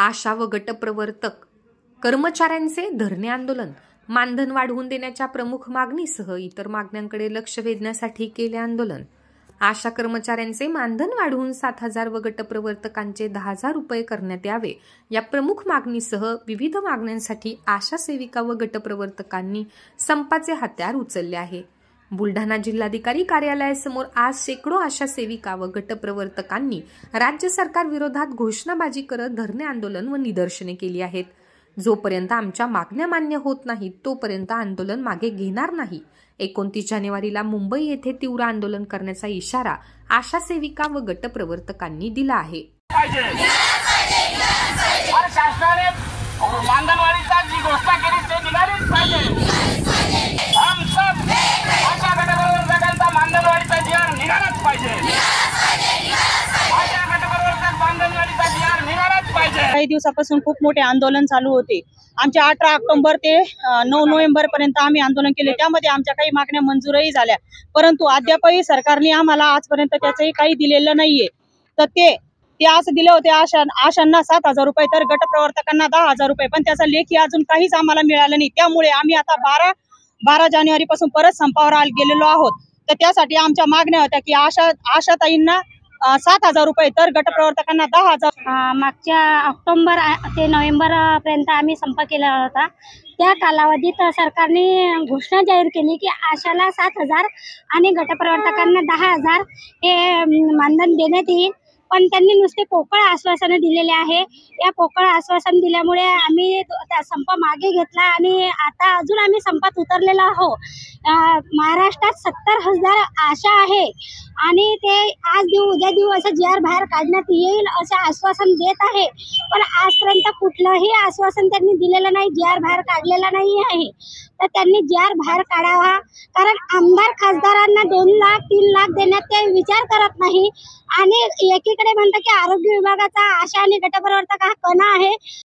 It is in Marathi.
आशा व गटप्रवर्तक कर्मचाऱ्यांचे धरणे आंदोलन, मानधन वाढवून देण्याच्या प्रमुख मागणीसह इतर मागण्यांकडे लक्ष वेधण्यासाठी केले आंदोलन। आशा कर्मचाऱ्यांचे मानधन वाढवून 7,000 व गटप्रवर्तकांचे 10,000 रुपये करण्यात यावे या प्रमुख मागणीसह विविध मागण्यांसाठी आशा सेविका व गटप्रवर्तकांनी संपाचे हत्यार उचलले आहे। बुलढाणा जिल्हाधिकारी कार्यालयासमोर आज शेकडो आशा सेविका व गटप्रवर्तकांनी राज्य सरकार विरोधात घोषणाबाजी करत धरणे आंदोलन व निदर्शने केली आहेत। जोपर्यंत आमच्या मागण्या मान्य होत नाहीत तोपर्यंत आंदोलन मागे घेणार नाही। 29 जानेवारीला मुंबई येथे तीव्र आंदोलन करण्याचा इशारा आशा सेविका व गटप्रवर्तकांनी दिला आहे। शासनाने मानधनवाढीचा जी घोषणा केली ते दिलाच पाहिजे। हम सब आशा गटप्रवर्तकांचा मानधनवाढीचा जी.आर. निघालाच पाहिजे। आशा गटप्रवर्तक मानधनवाढीचा जी.आर. निघालाच पाहिजे। काही दिवसापासून खूप मोठे आंदोलन चालू होते। आमच्या 18 ऑक्टोबर ते 9 नोव्हेंबर पर्यंत आम्ही आंदोलन केले। त्यामध्ये आमच्या काही मागण्या मंजूरही झाल्या, परंतु अद्यापही सरकारने आम्हाला आजपर्यंत त्याचंही काही दिलेलं नाहीये। तर ते असं दिले होते आशांना 7,000 रुपये तर गटप्रवर्तकांना 10,000 रुपये, पण त्याचा लेखी अजून काहीच आम्हाला मिळालं नाही। त्यामुळे आम्ही आता 12 जानेवारी पासून परत संपावर गेलेलो आहोत। तर त्यासाठी आमच्या मागण्या होत्या की आशाताईंना 7,000 रुपये तर गटप्रवर्तकांना 10,000। मागच्या ऑक्टोबर ते नोव्हेंबर पर्यंत आम्ही संप केला होता। त्या कालावधीत सरकारने घोषणा जाहीर केली की आशाला 7,000 आणि गटप्रवर्तकांना 10,000 हे मानधन देण्यात येईल, पण त्यांनी नुसते पोकळ आश्वासनं दिलेले आहे। या पोकळ आश्वासन दिल्यामुळे आम्ही त्या संप मागे घेतला आणि आता अजून आम्ही संपात उतरलेलो आहोत। महाराष्ट्रात 70,000 आशा आहे आणि ते आज देऊ उद्या देऊ असं जी.आर. बाहेर काढण्यात येईल असं आश्वासन देत आहे, पण आजपर्यंत कुठलंही आश्वासन त्यांनी दिलेलं नाही, जी.आर. बाहेर काढलेला नाही आहे। तर त्यांनी जी.आर. बाहेर काढावा, कारण आमदार खासदारांना 2 लाख 3 लाख देण्यात ते विचार करत नाही। आणि एकीकडे म्हणतात की आरोग्य विभागाचा आशा आणि गटप्रवर्तक हा कणा आहे,